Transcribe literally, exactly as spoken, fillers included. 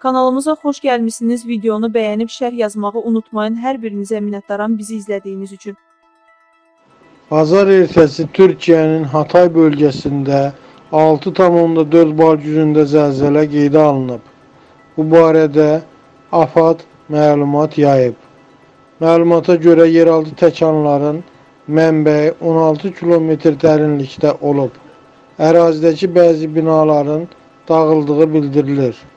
Kanalımıza xoş gəlmişsiniz. Videonu bəyənib şərh yazmağı unutmayın. Hər birinizə minnətdaram bizi izlədiyiniz üçün. Bazar ertəsi Türkiyənin Hatay bölgəsində altı tam onda dörd bal gücündə zəlzələ qeydə alınıb. Bu barədə AFAD məlumat yayıb. Məlumata görə yeraltı təkanların mənbəyi on altı kilometr dərinlikdə olub. Ərazidəki bəzi binaların dağıldığı bildirilir.